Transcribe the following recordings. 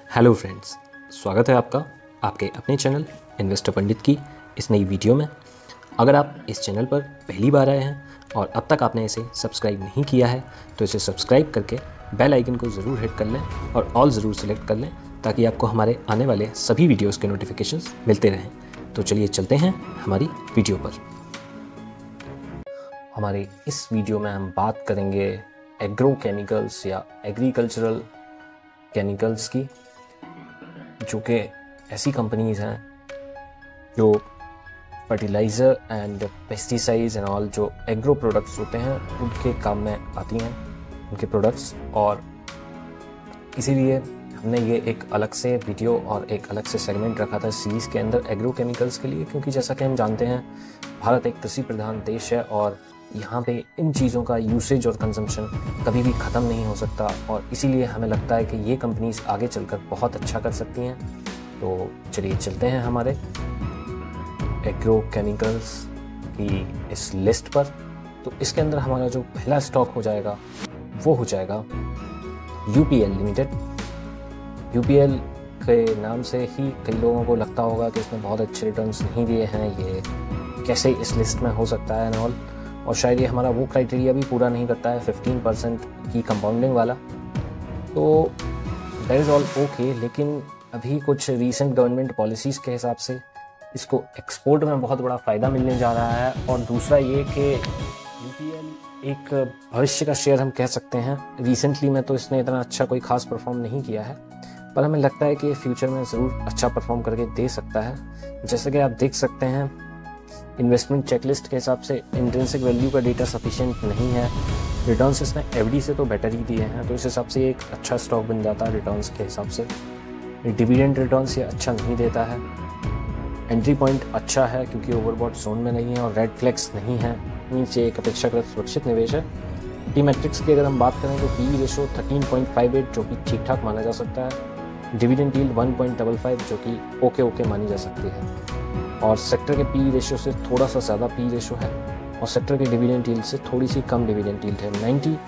Hello friends, स्वागत है आपका आपके अपने चैनल इन्वेस्टर पंडित की इस नई वीडियो में। अगर आप इस चैनल पर पहली बार आए हैं और अब तक आपने इसे सब्सक्राइब नहीं किया है तो इसे सब्सक्राइब करके बेल आइकन को ज़रूर हिट कर लें और ऑल ज़रूर सेलेक्ट कर लें ताकि आपको हमारे आने वाले सभी वीडियोज़ के नोटिफिकेशंस मिलते रहें। तो चलिए चलते हैं हमारी वीडियो पर। हमारे इस वीडियो में हम बात करेंगे एग्रो केमिकल्स या एग्रीकल्चरल केमिकल्स की, जो कि ऐसी कंपनीज़ हैं जो fertilizer and pesticides and all जो एग्रो प्रोडक्ट्स होते हैं उनके काम में आती हैं, उनके प्रोडक्ट्स। और इसीलिए हमने ये एक अलग से वीडियो और एक अलग से सेगमेंट रखा था सीरीज़ के अंदर एग्रो केमिकल्स के लिए, क्योंकि जैसा कि हम जानते हैं भारत एक कृषि प्रधान देश है और यहाँ पे इन चीज़ों का यूसेज और कंजम्पशन कभी भी ख़त्म नहीं हो सकता। और इसीलिए हमें लगता है कि ये कंपनीज़ आगे चलकर बहुत अच्छा कर सकती हैं। तो चलिए चलते हैं हमारे एग्रो केमिकल्स की इस लिस्ट पर। तो इसके अंदर हमारा जो पहला स्टॉक हो जाएगा वो हो जाएगा यूपीएल लिमिटेड। यूपीएल के नाम से ही कई लोगों को लगता होगा कि इसने बहुत अच्छे रिटर्न्स नहीं दिए हैं, ये कैसे इस लिस्ट में हो सकता है एंड ऑल। और शायद ये हमारा वो क्राइटेरिया भी पूरा नहीं करता है 15% की कंपाउंडिंग वाला। तो दैट इज़ ऑल ओके, लेकिन अभी कुछ रीसेंट गवर्नमेंट पॉलिसीज़ के हिसाब से इसको एक्सपोर्ट में बहुत बड़ा फ़ायदा मिलने जा रहा है। और दूसरा ये कि यूपीएल एक भविष्य का शेयर हम कह सकते हैं। रिसेंटली में तो इसने इतना अच्छा कोई ख़ास परफॉर्म नहीं किया है, पर हमें लगता है कि फ्यूचर में ज़रूर अच्छा परफॉर्म करके दे सकता है। जैसे कि आप देख सकते हैं इन्वेस्टमेंट चेकलिस्ट के हिसाब से इंट्रिंसिक वैल्यू का डेटा सफिशिएंट नहीं है। रिटर्न्स इसने एफडी से तो बेटर ही दिए हैं, तो इस हिसाब से एक अच्छा स्टॉक बन जाता है रिटर्न्स के हिसाब से। डिविडेंड रिटर्न्स ये अच्छा नहीं देता है। एंट्री पॉइंट अच्छा है क्योंकि ओवरबॉट जोन में नहीं है और रेड फ्लैग्स नहीं है, नीचे एक अपेक्षाकृत सुरक्षित निवेश है। टी मैट्रिक्स की अगर हम बात करें तो पी रेशो 13.58 जो कि ठीक ठाक माना जा सकता है। डिविडेंड यील्ड 1.55 जो कि ओके मानी जा सकती है। और सेक्टर के पी रेशियो से थोड़ा सा ज़्यादा पी रेशियो है और सेक्टर के डिविडेंड यील्ड से थोड़ी सी कम डिविडेंड यील्ड है।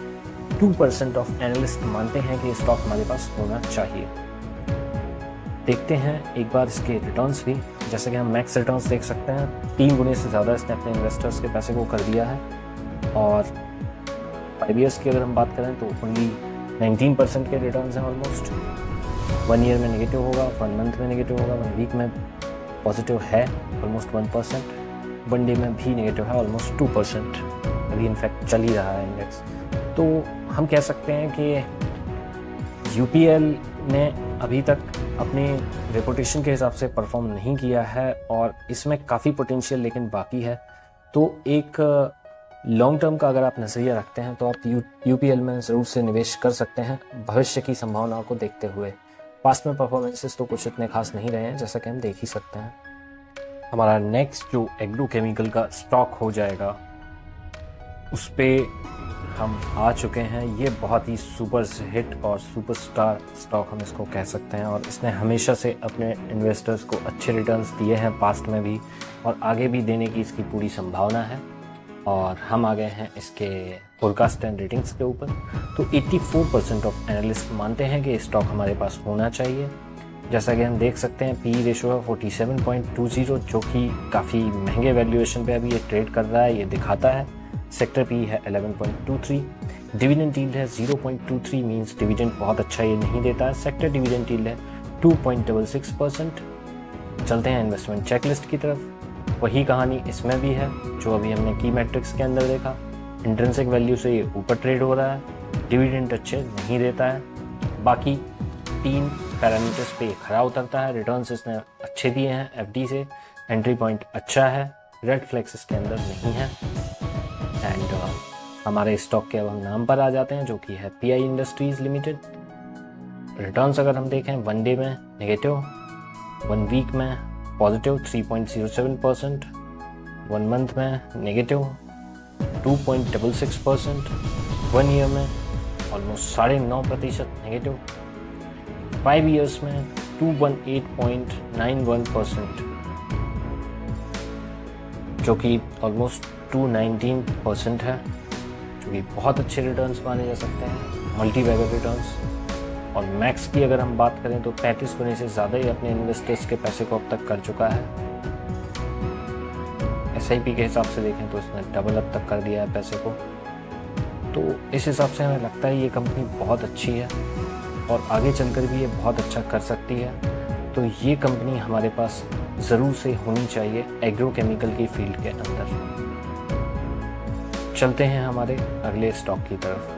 92% ऑफ एनालिस्ट मानते हैं कि स्टॉक हमारे पास होना चाहिए। देखते हैं एक बार इसके रिटर्न्स भी। जैसे कि हम मैक्स रिटर्न्स देख सकते हैं, 3 गुने से ज़्यादा इसने अपने इन्वेस्टर्स के पैसे को कर दिया है। और 5 ईयर्स की अगर हम बात करें तो ओनली 19% के रिटर्न्स हैं ऑलमोस्ट। 1 ईयर में नेगेटिव होगा, 1 मंथ में नेगेटिव होगा, 1 वीक में पॉजिटिव है ऑलमोस्ट 1%, 1 डे में भी नेगेटिव है ऑलमोस्ट 2%। अभी इनफैक्ट चल ही रहा है इंडेक्स। तो हम कह सकते हैं कि यूपीएल ने अभी तक अपनी रेपुटेशन के हिसाब से परफॉर्म नहीं किया है और इसमें काफ़ी पोटेंशियल लेकिन बाकी है। तो एक लॉन्ग टर्म का अगर आप नज़रिया रखते हैं तो आप यूपीएल में ज़रूर से निवेश कर सकते हैं भविष्य की संभावनाओं को देखते हुए। पास्ट में परफॉर्मेंसेस तो कुछ इतने खास नहीं रहे हैं, जैसा कि हम देख ही सकते हैं। हमारा नेक्स्ट जो एग्रो केमिकल का स्टॉक हो जाएगा उस पर हम आ चुके हैं। ये बहुत ही सुपर हिट और सुपरस्टार स्टॉक हम इसको कह सकते हैं और इसने हमेशा से अपने इन्वेस्टर्स को अच्छे रिटर्न्स दिए हैं पास्ट में भी और आगे भी देने की इसकी पूरी संभावना है। और हम आ गए हैं इसके फोरकास्ट एंड रेटिंग्स के ऊपर। तो 84% ऑफ एनालिस्ट मानते हैं कि स्टॉक हमारे पास होना चाहिए। जैसा कि हम देख सकते हैं पी रेशो है 47.20 जो कि काफ़ी महंगे वैल्यूएशन पे अभी ये ट्रेड कर रहा है, ये दिखाता है। सेक्टर पी है 11.23। डिविडेंड यील्ड है 0.23 मींस डिविडेंड बहुत अच्छा ये नहीं देता है। सेक्टर डिविडेंड यील्ड है 2.66%। चलते हैं इन्वेस्टमेंट चेकलिस्ट की तरफ। वही कहानी इसमें भी है जो अभी हमने की मैट्रिक्स के अंदर देखा। इंट्रिंसिक वैल्यू से ये ऊपर ट्रेड हो रहा है, डिविडेंड अच्छे नहीं देता है, बाकी 3 पैरामीटर्स पे खरा उतरता है। रिटर्न्स इसने अच्छे दिए हैं एफडी से, एंट्री पॉइंट अच्छा है, रेड फ्लैग्स इसके अंदर नहीं है। एंड हमारे स्टॉक के अब हम नाम पर आ जाते हैं जो कि है पीआई इंडस्ट्रीज लिमिटेड। रिटर्न्स अगर हम देखें 1 डे में नेगेटिव, 1 वीक में पॉजिटिव 3.07%, 1 मंथ में नेगेटिव 2.66%, 1 ईयर में ऑलमोस्ट 9.5% नेगेटिव, 5 ईयर्स में 218.91% जो कि ऑलमोस्ट 219% है, जो कि बहुत अच्छे रिटर्न्स माने जा सकते हैं, मल्टी बैगर रिटर्न्स। और मैक्स की अगर हम बात करें तो 35 गुने से ज़्यादा ही अपने इन्वेस्टर्स के पैसे को अब तक कर चुका है। SIP के हिसाब से देखें तो इसने डबल अब तक कर दिया है पैसे को। तो इस हिसाब से हमें लगता है ये कंपनी बहुत अच्छी है और आगे चलकर भी ये बहुत अच्छा कर सकती है। तो ये कंपनी हमारे पास ज़रूर से होनी चाहिए एग्रोकेमिकल की फील्ड के अंदर। चलते हैं हमारे अगले स्टॉक की तरफ।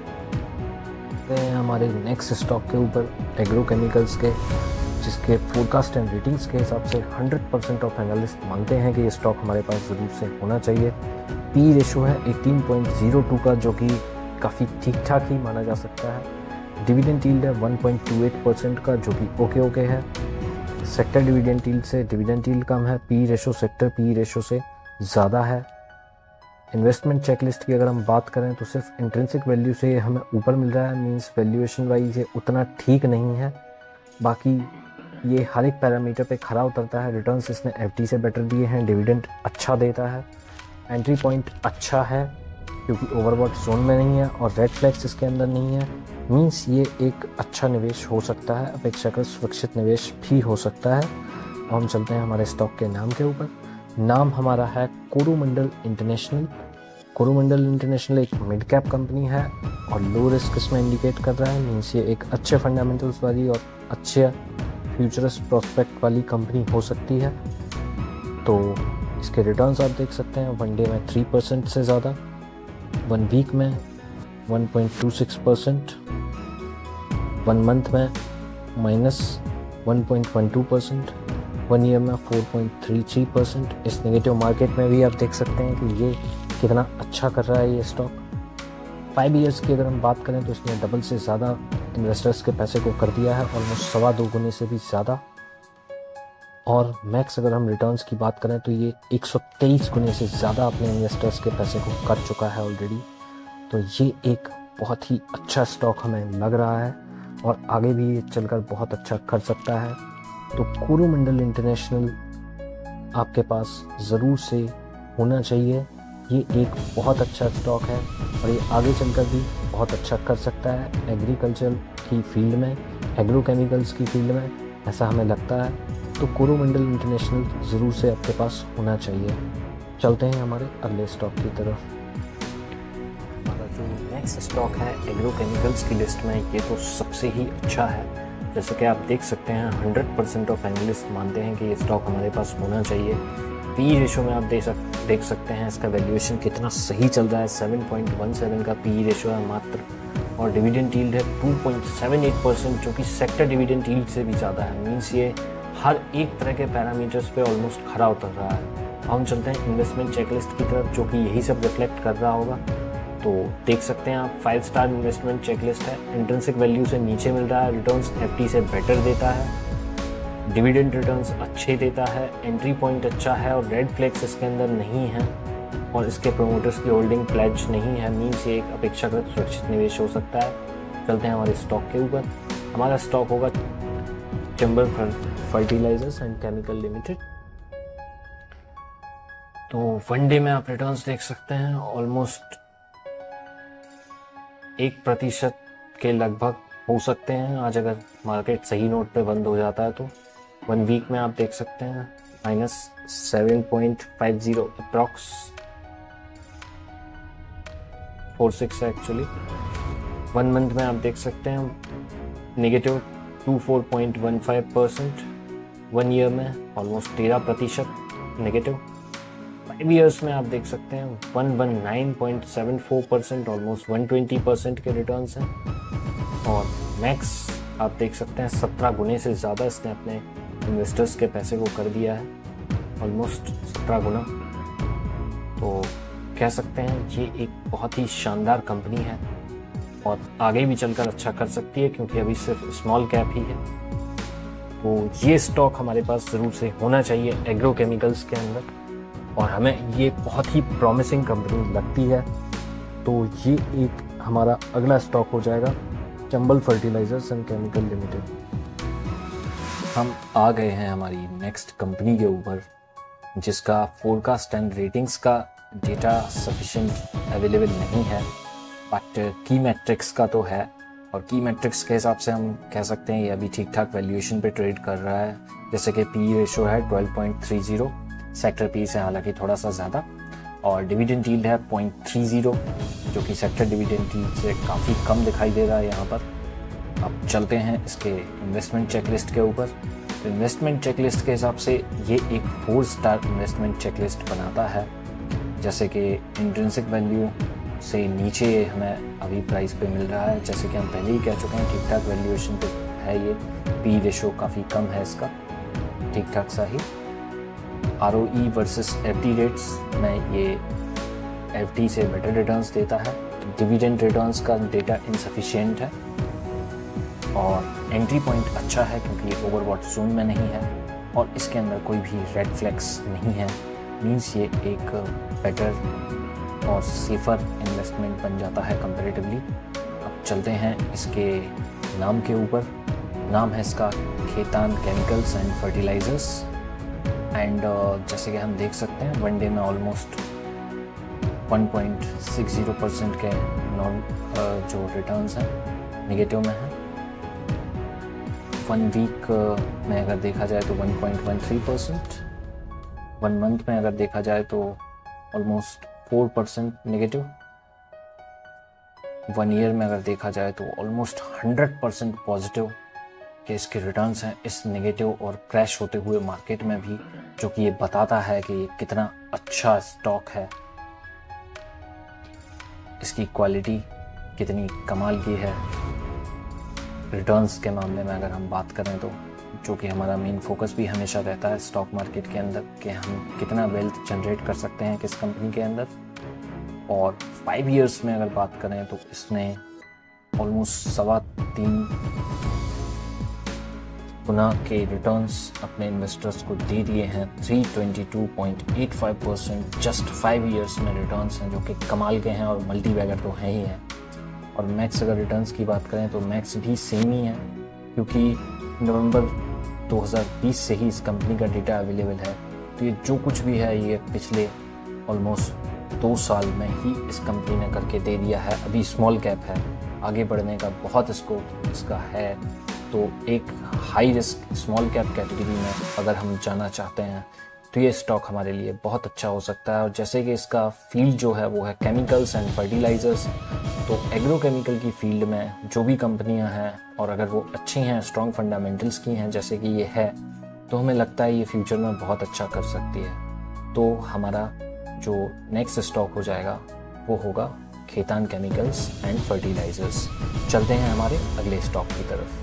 हमारे नेक्स्ट स्टॉक के ऊपर एग्रोकेमिकल्स के, जिसके फोरकास्ट एंड रेटिंग्स के हिसाब से 100% ऑफ एनालिस्ट मानते हैं कि ये स्टॉक हमारे पास ज़रूर से होना चाहिए। पी रेशो है 18.02 का, जो कि काफ़ी ठीक ठाक ही माना जा सकता है। डिविडेंड यील्ड है 1.28% का, जो कि ओके है। सेक्टर डिविडेंड यील्ड से डिविडेंड यील्ड कम है। P ratio sector P ratio से ज़्यादा है। इन्वेस्टमेंट चेकलिस्ट की अगर हम बात करें तो सिर्फ इंट्रिंसिक वैल्यू से हमें ऊपर मिल रहा है, मींस वैल्यूएशन वाइज ये उतना ठीक नहीं है। बाकी ये हर एक पैरामीटर पे खरा उतरता है। रिटर्न्स इसने FD से बेटर दिए हैं, डिविडेंड अच्छा देता है, एंट्री पॉइंट अच्छा है क्योंकि ओवरबॉट जोन में नहीं है और रेड फ्लैग्स इसके अंदर नहीं है। मींस ये एक अच्छा निवेश हो सकता है, अपेक्षाकृत सुरक्षित निवेश भी हो सकता है। अब हम चलते हैं हमारे स्टॉक के नाम के ऊपर। नाम हमारा है कोरोमंडल इंटरनेशनल। कोरोमंडल इंटरनेशनल एक मिड कैप कंपनी है और लो रिस्क इसमें इंडिकेट कर रहा है। मीन्स ये एक अच्छे फंडामेंटल्स वाली और अच्छे फ्यूचरस प्रोस्पेक्ट वाली कंपनी हो सकती है। तो इसके रिटर्न्स आप देख सकते हैं, 1 डे में 3% से ज़्यादा, 1 वीक में 1.26%, 1 मंथ में -1.12%, 1 ईयर में 4.33%। इस नेगेटिव मार्केट में भी आप देख सकते हैं कि ये कितना अच्छा कर रहा है ये स्टॉक। 5 ईयर्स की अगर हम बात करें तो इसने डबल से ज़्यादा इन्वेस्टर्स के पैसे को कर दिया है, ऑलमोस्ट 2.25 गुने से भी ज़्यादा। और मैक्स अगर हम रिटर्न्स की बात करें तो ये 123 गुने से ज़्यादा अपने इन्वेस्टर्स के पैसे को कर चुका है ऑलरेडी। तो ये एक बहुत ही अच्छा स्टॉक हमें लग रहा है और आगे भी ये चलकर बहुत अच्छा कर सकता है। तो कोरोमंडल इंटरनेशनल आपके पास ज़रूर से होना चाहिए। ये एक बहुत अच्छा स्टॉक है और ये आगे चलकर भी बहुत अच्छा कर सकता है एग्रीकल्चर की फील्ड में, एग्रोकेमिकल्स की फील्ड में, ऐसा हमें लगता है। तो कोरोमंडल इंटरनेशनल ज़रूर से आपके पास होना चाहिए। चलते हैं हमारे अगले स्टॉक की तरफ। हमारा जो नेक्स्ट स्टॉक है एग्रोकेमिकल्स की लिस्ट में, ये तो सबसे ही अच्छा है। जैसे कि आप देख सकते हैं 100% ऑफ एनालिस्ट मानते हैं कि ये स्टॉक हमारे पास होना चाहिए। पी रेशो में आप देख सकते हैं इसका वैल्यूएशन कितना सही चल रहा है। 7.17 का पी रेशो है मात्र, और डिविडेंड यील्ड है 2.78%, जो कि सेक्टर डिविडेंड यील्ड से भी ज़्यादा है। मीन्स ये हर एक तरह के पैरामीटर्स पे ऑलमोस्ट खरा उतर रहा है। हम चलते हैं इन्वेस्टमेंट चेकलिस्ट की तरफ, जो कि यही सब रिफ्लेक्ट कर रहा होगा। तो देख सकते हैं आप 5 स्टार इन्वेस्टमेंट चेकलिस्ट है। इंट्रिंसिक वैल्यू से नीचे मिल रहा है, रिटर्न्स FD से बेटर देता है, डिविडेंड रिटर्न्स अच्छे देता है, एंट्री पॉइंट अच्छा है और रेड फ्लैग्स इसके अंदर नहीं है और इसके प्रोमोटर्स की होल्डिंग प्लेज नहीं है। मीन्स ये एक अपेक्षाकृत सुरक्षित निवेश हो सकता है। चलते हैं हमारे स्टॉक के ऊपर। हमारा स्टॉक होगा Chambal fertilizers and chemical limited. तो 1 डे में आप रिटर्न्स देख सकते हैं ऑलमोस्ट 1% के लगभग हो सकते हैं, आज अगर मार्केट सही नोट पे बंद हो जाता है तो। 1 वीक में आप देख सकते हैं -7.50 अप्रॉक्स 46 है एक्चुअली। 1 मंथ में आप देख सकते हैं -24.15%, 1 ईयर में ऑलमोस्ट 13% नेगेटिव। 5 ईयर्स में आप देख सकते हैं 119.74%, ऑलमोस्ट 120% के रिटर्न्स हैं। और मैक्स आप देख सकते हैं 17 गुने से ज़्यादा इसने अपने इन्वेस्टर्स के पैसे को कर दिया है, ऑलमोस्ट 17 गुना। तो कह सकते हैं ये एक बहुत ही शानदार कंपनी है और आगे भी चलकर अच्छा कर सकती है, क्योंकि अभी सिर्फ स्मॉल कैप ही है। तो ये स्टॉक हमारे पास ज़रूर से होना चाहिए एग्रोकेमिकल्स के अंदर, और हमें ये बहुत ही प्रॉमिसिंग कंपनी लगती है। तो ये एक हमारा अगला स्टॉक हो जाएगा Chambal fertilizers and chemical limited. हम आ गए हैं हमारी नेक्स्ट कंपनी के ऊपर, जिसका फोरकास्ट एंड रेटिंग्स का डेटा सफिशिएंट अवेलेबल नहीं है, बट की मैट्रिक्स का तो है और की मैट्रिक्स के हिसाब से हम कह सकते हैं ये अभी ठीक ठाक वैल्यूएशन पे ट्रेड कर रहा है। जैसे कि पी रेशो है 12.30, सेक्टर पी से हालांकि थोड़ा सा ज़्यादा, और डिविडेंड यील्ड है 0.30 जो कि सेक्टर डिविडेंड यील्ड से काफ़ी कम दिखाई दे रहा है यहाँ पर। अब चलते हैं इसके इन्वेस्टमेंट चेकलिस्ट के ऊपर। तो इन्वेस्टमेंट चेकलिस्ट के हिसाब से ये एक 4 स्टार इन्वेस्टमेंट चेकलिस्ट बनाता है। जैसे कि इंट्रिंसिक वैल्यू से नीचे हमें अभी प्राइस पे मिल रहा है, जैसे कि हम पहले ही कह चुके हैं ठीक ठाक वैल्यूएशन पे है ये। पी रेशो काफ़ी कम है इसका, ठीक ठाक सा ही। ROE वर्सेस FD रेट्स में ये FD से बेटर रिटर्न्स देता है। डिविडेंड रिटर्न्स का डेटा इनसफिशिएंट है और एंट्री पॉइंट अच्छा है क्योंकि ये ओवरबॉट जोन में नहीं है और इसके अंदर कोई भी रेड फ्लैग्स नहीं है। मीन्स ये एक बेटर और सेफर इन्वेस्टमेंट बन जाता है कंपैरेटिवली। अब चलते हैं इसके नाम के ऊपर। नाम है इसका Khaitan chemicals and fertilizers and जैसे कि हम देख सकते हैं वन डे में ऑलमोस्ट 1.60% के जो रिटर्न्स हैं नेगेटिव में हैं। 1 वीक में अगर देखा जाए तो 1.13%, 1 मंथ में अगर देखा जाए तो ऑलमोस्ट 4% नेगेटिव, 1 ईयर में अगर देखा जाए तो ऑलमोस्ट 100% पॉजिटिव कि इसके रिटर्न्स हैं इस नेगेटिव और क्रैश होते हुए मार्केट में भी, जो कि ये बताता है कि ये कितना अच्छा स्टॉक है, इसकी क्वालिटी कितनी कमाल की है। रिटर्न्स के मामले में अगर हम बात करें तो जो कि हमारा मेन फोकस भी हमेशा रहता है स्टॉक मार्केट के अंदर कि हम कितना वेल्थ जनरेट कर सकते हैं किस कंपनी के अंदर। और 5 इयर्स में अगर बात करें तो इसने ऑलमोस्ट 3.25 गुना के रिटर्न्स अपने इन्वेस्टर्स को दे दिए हैं। 322.85% जस्ट 5 इयर्स में रिटर्न्स हैं, जो कि कमाल के हैं और मल्टी बैगर तो हैं ही हैं। और मैक्स अगर रिटर्न्स की बात करें तो मैक्स भी सेम ही है, क्योंकि नवंबर 2020 से ही इस कंपनी का डेटा अवेलेबल है। तो ये जो कुछ भी है ये पिछले ऑलमोस्ट 2 साल में ही इस कंपनी ने करके दे दिया है। अभी स्मॉल कैप है, आगे बढ़ने का बहुत स्कोप इसका है। तो एक high risk small cap category में अगर हम जाना चाहते हैं तो ये स्टॉक हमारे लिए बहुत अच्छा हो सकता है। और जैसे कि इसका फील्ड जो है वो है केमिकल्स एंड फर्टिलाइजर्स, तो एग्रोकेमिकल की फील्ड में जो भी कंपनियां हैं और अगर वो अच्छी हैं, स्ट्रॉन्ग फंडामेंटल्स की हैं जैसे कि ये है, तो हमें लगता है ये फ्यूचर में बहुत अच्छा कर सकती है। तो हमारा जो नेक्स्ट स्टॉक हो जाएगा वो होगा खेतान केमिकल्स एंड फर्टिलाइजर्स। चलते हैं हमारे अगले स्टॉक की तरफ।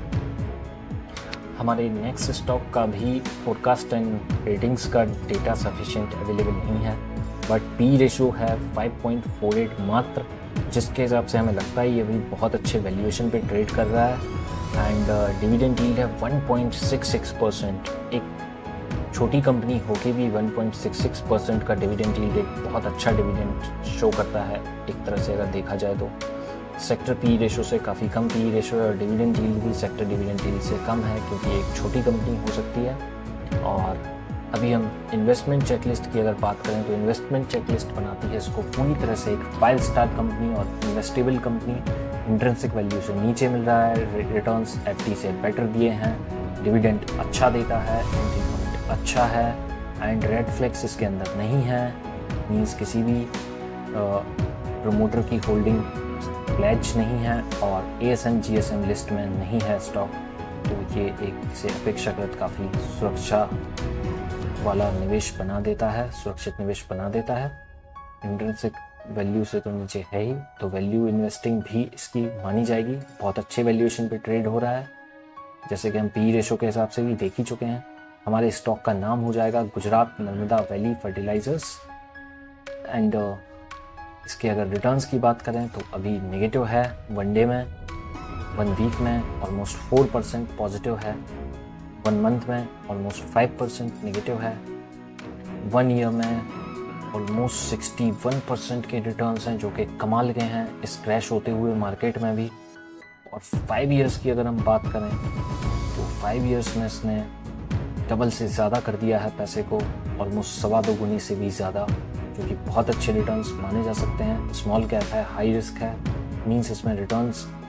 हमारे नेक्स्ट स्टॉक का भी फोरकास्ट एंड रेटिंग्स का डेटा सफिशिएंट अवेलेबल नहीं है, बट पी रेशो है 5.48 मात्र, जिसके हिसाब से हमें लगता है ये भी बहुत अच्छे वैल्यूएशन पे ट्रेड कर रहा है। एंड डिविडेंड यील्ड है 1.66%। एक छोटी कंपनी होके भी 1.66% का डिविडेंड यील्ड एक बहुत अच्छा डिविडेंड शो करता है एक तरह से अगर देखा जाए तो। सेक्टर पी रेशो से काफ़ी कम पी रेशो है और डिविडेंड यील्ड भी सेक्टर डिविडेंड यील्ड से कम है, क्योंकि एक छोटी कंपनी हो सकती है। और अभी हम इन्वेस्टमेंट चेकलिस्ट की अगर बात करें तो इन्वेस्टमेंट चेकलिस्ट बनाती है इसको पूरी तरह से एक 5 स्टार कंपनी और इन्वेस्टेबल कंपनी। इंट्रिंसिक वैल्यू से नीचे मिल रहा है, रिटर्न्स FD से बेटर दिए हैं, डिविडेंड अच्छा देता है, एंट्री पॉइंट अच्छा है एंड रेड फ्लैग्स इसके अंदर नहीं है। मीन्स किसी भी प्रमोटर की होल्डिंग प्लेज नहीं है और ASM GSM लिस्ट में नहीं है स्टॉक। तो ये एक इसे अपेक्षाकृत काफ़ी सुरक्षा वाला निवेश बना देता है, सुरक्षित निवेश बना देता है। इंट्रिंसिक वैल्यू से तो नीचे है ही, तो वैल्यू इन्वेस्टिंग भी इसकी मानी जाएगी। बहुत अच्छे वैल्यूएशन पे ट्रेड हो रहा है, जैसे कि हम पी रेशो के हिसाब से भी देख ही चुके हैं। हमारे स्टॉक का नाम हो जाएगा Gujarat Narmada valley fertilizers. And इसके अगर रिटर्न्स की बात करें तो अभी नेगेटिव है, 1 डे में, 1 वीक में ऑलमोस्ट 4% पॉजिटिव है, 1 मंथ में ऑलमोस्ट 5% नेगेटिव है, 1 ईयर में ऑलमोस्ट 61% के रिटर्न्स हैं, जो कि कमाल के हैं इस क्रैश होते हुए मार्केट में भी। और 5 इयर्स की अगर हम बात करें तो 5 इयर्स में इसने डबल से ज़्यादा कर दिया है पैसे को, ऑलमोस्ट 2.25 गुनी से भी ज़्यादा, जो कि बहुत अच्छे रिटर्न्स माने जा सकते हैं। स्मॉल कैप है, हाई रिस्क है, मींस इसमें रिटर्न्स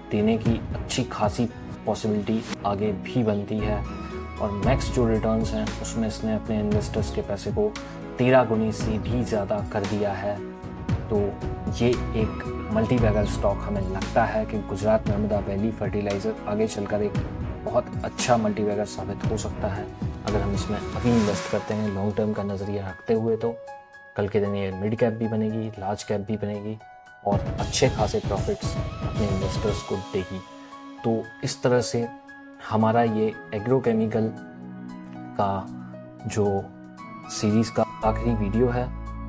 देने की अच्छी खासी पॉसिबिलिटी आगे भी बनती है। और मैक्स जो रिटर्न्स हैं उसमें इसने अपने इन्वेस्टर्स के पैसे को 13 गुनी से भी ज़्यादा कर दिया है। तो ये एक मल्टी बैगर स्टॉक हमें लगता है कि गुजरात नर्मदा वैली फर्टिलाइज़र आगे चलकर एक बहुत अच्छा मल्टी बैगर साबित हो सकता है अगर हम इसमें अभी इन्वेस्ट करते हैं लॉन्ग टर्म का नज़रिया रखते हुए। तो कल के दिन ये मिड कैप भी बनेगी, लार्ज कैप भी बनेगी और अच्छे खासे प्रॉफिट्स अपने इन्वेस्टर्स को देगी। तो इस तरह से हमारा ये एग्रोकेमिकल का जो सीरीज़ का आखिरी वीडियो है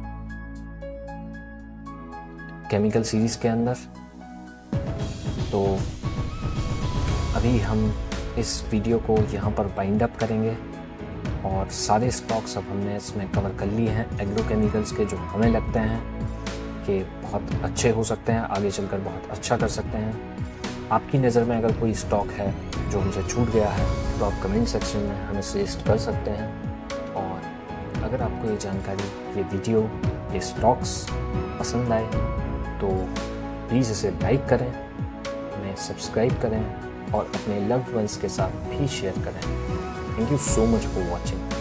केमिकल सीरीज़ के अंदर। तो अभी हम इस वीडियो को यहाँ पर वाइंड अप करेंगे और सारे स्टॉक्स अब हमने इसमें कवर कर लिए हैं एग्रोकेमिकल्स के, जो हमें लगते हैं कि बहुत अच्छे हो सकते हैं, आगे चलकर बहुत अच्छा कर सकते हैं। आपकी नज़र में अगर कोई स्टॉक है जो हमसे छूट गया है तो आप कमेंट सेक्शन में हमें सजेस्ट कर सकते हैं। और अगर आपको ये जानकारी, ये वीडियो, ये स्टॉक्स पसंद आए तो प्लीज़ इसे लाइक करें, हमें सब्सक्राइब करें और अपने लव्ड वंस के साथ भी शेयर करें। Thank you so much for watching.